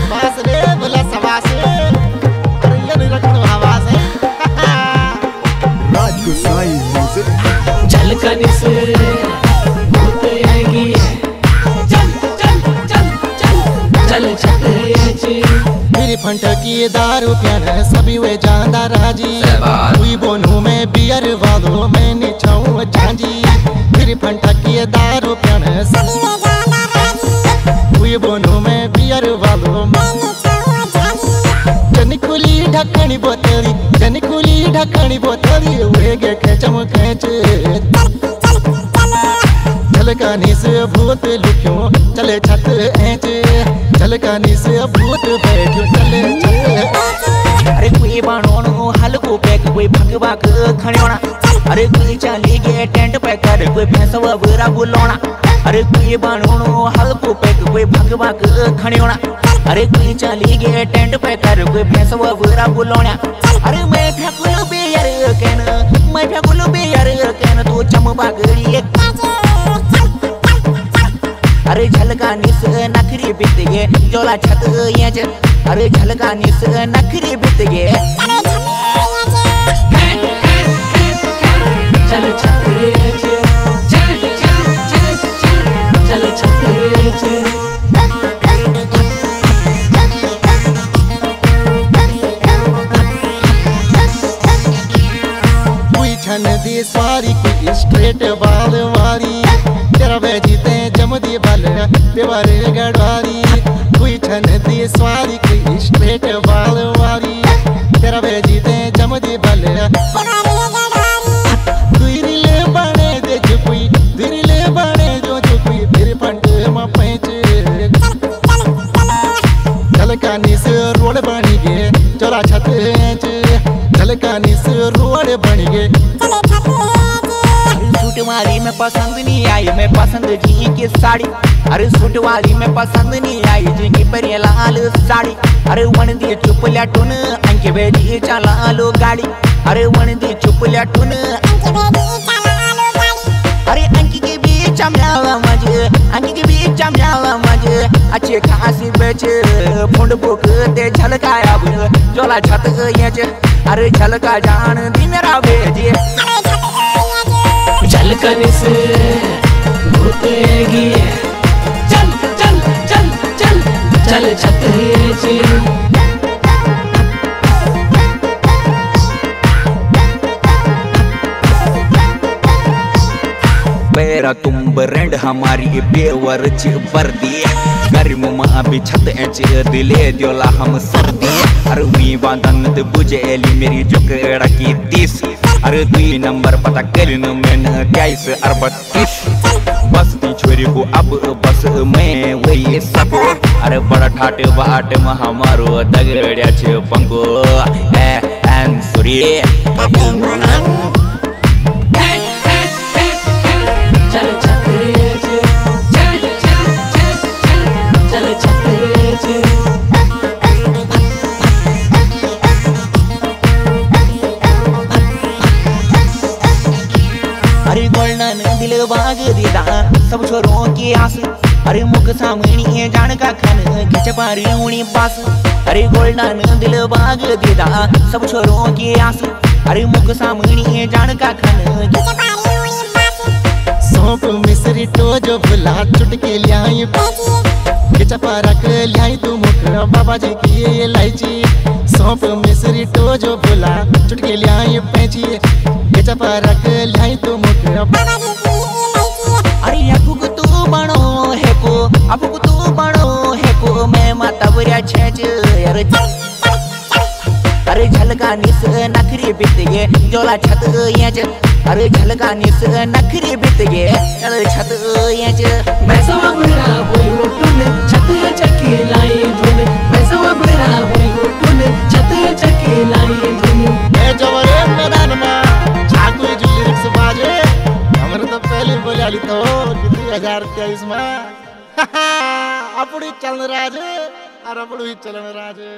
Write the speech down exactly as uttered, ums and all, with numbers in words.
बास रे बोला सवास अरे ये नहीं रखनो आवाज है राज गोसाई म्यूजिक झलकने से भूत आएगी चल चल चल चल चल छते मेरी फंटकी दारू प्यान सभी वे जानदा राजी हुई बोनू में बियर वालो मैं निछाऊं झांझी मेरी फंटकी दारू प्यान सभी वे जानदा राजी हुई बोनू में बियर वालो मैं निछाऊं झांझी जनी खुली ढकनी बोतली जनी खुली ढकनी बोतली वेगे खेचम खेच झलकानी से भूत लुक्यों चले छत ऐच झलकानी से भूत बैठो चले छत अरे कोई बाणों हल्को पैक कोई भगवा खणोना अरे कोई चाली के टेंट पैक कर कोई भैंसवा बुरा बुलाना अरे कोई बाणों हल्को पैक कोई भगवा खणोना अरे कोई चाली के टेंट पैक कर कोई भैंसवा बुरा बुलाना अरे मैं फेकुल बे यार कहना मैं फेकुल बे यार कहना तू चमबा गड़ी अरे झलकानी से नखरी बित गे जोला छत ये ज अरे झलकानी से नखरी बित गे चल छते चल चल चल छते कोई छन दी सवारी कोई स्ट्रेट बाल वारी तेरा बेजीते जमदी बल बेवार गड़वारी कोई छन दी सवारी कोई स्ट्रेट बाल वारी तेरा बेजीते जमदी बल दुइरिले बने दे जो कोई दुइरिले बने जो जो कोई तेरे पंट में पैंच झलकानी से रोड बनी गे चोरा छत झलकानी से रोड बनी गे सूट वाली में पसंद नहीं आई मैं पसंद जी की साड़ी अरे सूट वाली में पसंद नहीं आई जी की पर लाल साड़ी अरे वन दी चुपल्या टून अंके बेजी चला लो गाड़ी अरे वन दी चुपल्या टून अरे अंकी के बीच चमलावा मजे अंकी के बीच चमलावा मजे अच्छे खासी बेच फुंड बुक ते झलकाया जोला छत ये अरे झलका जान दिन रा भेजे झलकने से भूत आएगी चल चल चल चल चल छते बेरा तुम ब्रेंड हमारी बेवर च बर्दी गर्म मां भी छत एच दिले दियोला हम सर्दी अरे मी बांधन दे बुझेली मेरी जुकड़ा की तीस अरे दुई नंबर पता करिन मैंने तेईस अड़तीस बस ती छोरी को अब बस मैं वही सब अरे बड़ा ठाट बाट में हमारो दगड़िया छे पंगो ए एन सूरी चल छते चल चल छते अरे गोल्डन दिल बाग दीदा सब छोरों की आस अरे मुख सामने जान का खन खिंच पारी उनी पास अरे गोल्डन दिल बाग दीदा सब छोरों की आस अरे मुख सामने जान का खन खिंच पारी उनी पास सौंप मिसरी तो जो भुला चुटके ल्याई खिचा पारक ल्याई तू मुख बाबा जी की इलायची सौंप मिसरी तो जो भुला चुटके ल्याई पैची खिचा पारक ल्याई तू मुख बाबा जी की इलायची अरे अपुक तू बनो है को अपुक तू बनो है को मैं माता बुरिया छेच यार अरे झलकानी से नखरी बित गे जोला छत ये ज अरे झलकानी से नखरी बित गे चल छत ये ज मैं सवा बुरा बोई टून छते चके लाई धुन मैं सवा बुरा बोई टून छते चके लाई धुन मैं जवरे मैदान में झाकू जो लिरिक्स बाजे हमरे तो पहले बोले आली तो दो हज़ार तेईस में अपनी चलन राज और अपनी चलन राज।